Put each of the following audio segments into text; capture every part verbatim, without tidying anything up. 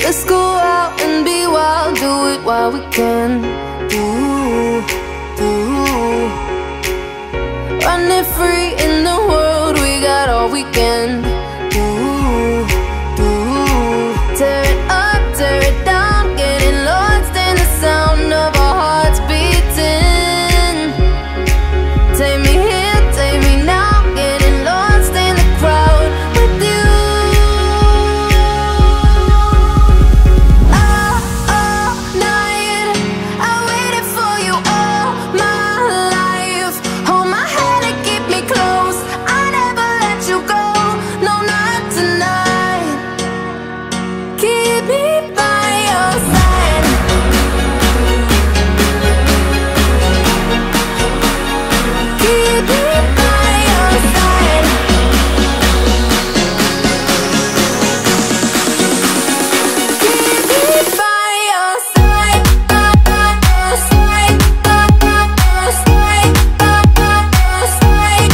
Let's go out and be wild, do it while we can. Do, do. Running free in the world, we got all weekend. Do, do. Tear it up, tear it down, getting lost in the sound of our hearts beating. Take me here, take me now, getting lost in the crowd with you. All, all night, I waited for you all my life. Hold my hand and keep me close, I never let you go, no, not tonight. Keep me by your side. Keep me by your side. Keep me by your side. By your side. By your side. By your side.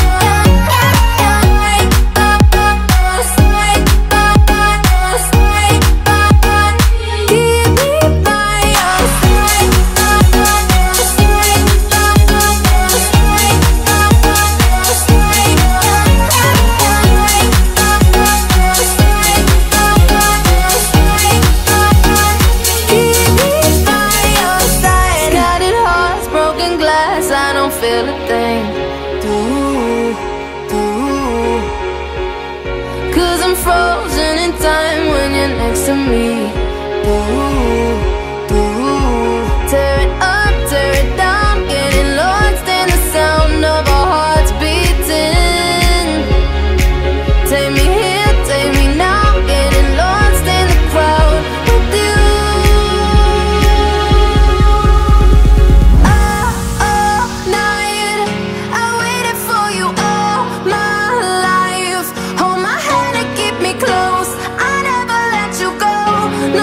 Keep me by your side. Scattered hearts, broken glass, I don't feel a thing. Do, do. Cause I'm frozen in time when you're next to me. Do, do. Tear it up, tear it down, getting lost in the sound of our hearts beating. Take me here, take me now, getting lost in the crowd with you. All, all night, I waited for you all my life. Hold my hand and keep me close, I never let you go,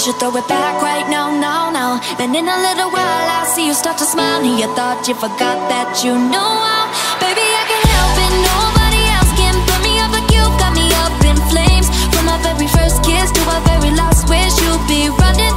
should throw it back right now, now, now. Then in a little while I'll see you start to smile. And you thought you forgot that you know how. Baby, I can't help it, nobody else can put me up like you got me up in flames. From our very first kiss to our very last wish, you'll be running